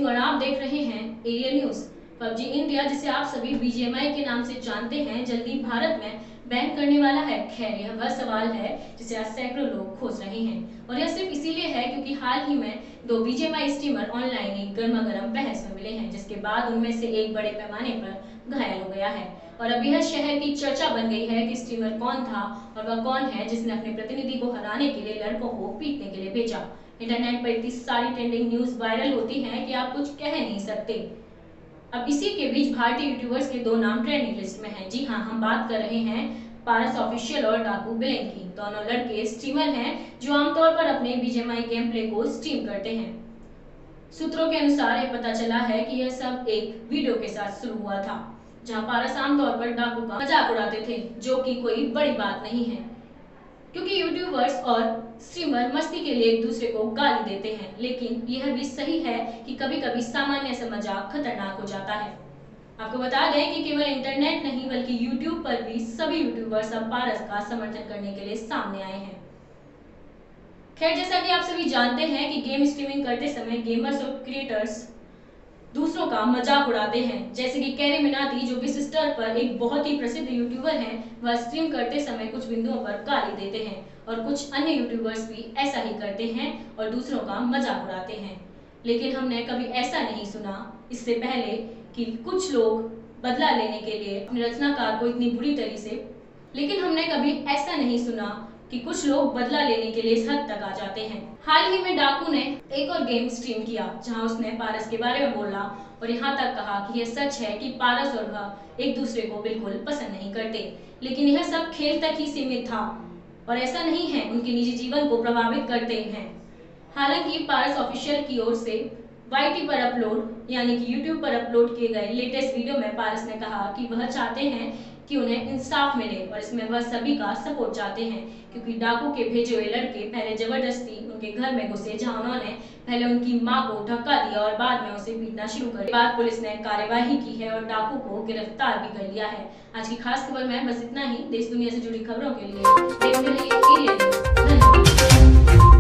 सिंह और आप देख रहे हैं एरियल न्यूज। पबजी इंडिया, जिसे आप सभी बीजीएमआई के नाम से जानते हैं, जल्दी भारत में बैन करने वाला है। खैर, यह वह सवाल है जिसे आज सैकड़ों लोग खोज रहे हैं और यह सिर्फ इसीलिए है क्योंकि हाल ही में दो बीजीएमआई स्ट्रीमर ऑनलाइन एक गर्मागर्म बहस में मिले हैं, जिसके बाद उनमें से एक बड़े पैमाने पर घायल हो गया है। और अब यह शहर की चर्चा बन गई है कि स्ट्रीमर कौन था और वह कौन है जिसने अपने प्रतिनिधि को हराने के लिए लड़कों को पीटने के लिए भेजा। इंटरनेट पर इतनी सारी ट्रेंडिंग न्यूज वायरल होती हैं कि आप कुछ कह नहीं सकते। अब इसी के बीच भारतीय यूट्यूबर्स के दो नाम ट्रेंडिंग लिस्ट में हैं। जी हाँ, हम बात कर रहे हैं पारस ऑफिशियल और डाकू बिलिंग की। दोनों लड़के स्ट्रीमर हैं जो आमतौर पर अपने बीजीएमआई गेम प्ले को स्ट्रीम करते हैं। सूत्रों के अनुसार यह पता चला है कि यह सब एक वीडियो के साथ शुरू हुआ था, जहां पारस आमतौर पर डाकू का मजाक उड़ाते थे, जो कि कोई बड़ी बात नहीं है क्योंकि यूट्यूबर्स और स्ट्रीमर मस्ती के लिए एक दूसरे को गाली देते हैं। लेकिन यह भी सही है कि कभी-कभी सामान्य सा मजाक खतरनाक हो जाता है। आपको बता दें कि केवल इंटरनेट नहीं बल्कि यूट्यूब पर भी सभी यूट्यूबर्स अब पारस का समर्थन करने के लिए सामने आए हैं। खैर, जैसा कि आप सभी जानते हैं कि गेम स्ट्रीमिंग करते समय गेमर्स और क्रिएटर्स दूसरों का मजाक उड़ाते हैं, जैसे कि कैरी मिनाटी, जो विश स्टार पर एक बहुत ही प्रसिद्ध यूट्यूबर हैं, वह स्ट्रीम करते समय कुछ बिंदुओं पर गाली देते हैं और कुछ अन्य यूट्यूबर्स भी ऐसा ही करते हैं और दूसरों का मजाक उड़ाते हैं। लेकिन हमने कभी ऐसा नहीं सुना इससे पहले कि कुछ लोग बदला लेने के लिए अपने रचनाकार को इतनी बुरी तरह से लेकिन हमने कभी ऐसा नहीं सुना कि कुछ लोग बदला लेने के लिए इस हद तक आ जाते हैं। हाल ही में डाकू ने एक और गेम स्ट्रीम किया जहां उसने पारस के बारे में बोला और यहाँ तक कहा कि यह सच है कि पारस और वह एक दूसरे को बिल्कुल पसंद नहीं करते, लेकिन यह सब खेल तक ही सीमित था और ऐसा नहीं है उनके निजी जीवन को प्रभावित करते हैं। हालांकि पारस ऑफिशियल की ओर से YT पर अपलोड यानी कि YouTube पर अपलोड किए गए लेटेस्ट वीडियो में पारस ने कहा कि वह चाहते हैं कि उन्हें इंसाफ मिले और इसमें वह सभी का सपोर्ट चाहते हैं, क्योंकि डाकू के भेजे हुए लड़के पहले जबरदस्ती उनके घर में घुसे, जहां उन्होंने पहले उनकी मां को धक्का दिया और बाद में उसे पीटना शुरू कर दिया। बाद पुलिस ने कार्यवाही की है और डाकू को गिरफ्तार भी कर लिया है। आज की खास खबर में बस इतना ही। देश दुनिया से जुड़ी खबरों के लिए देखते रहिए एरियल न्यूज। धन्यवाद।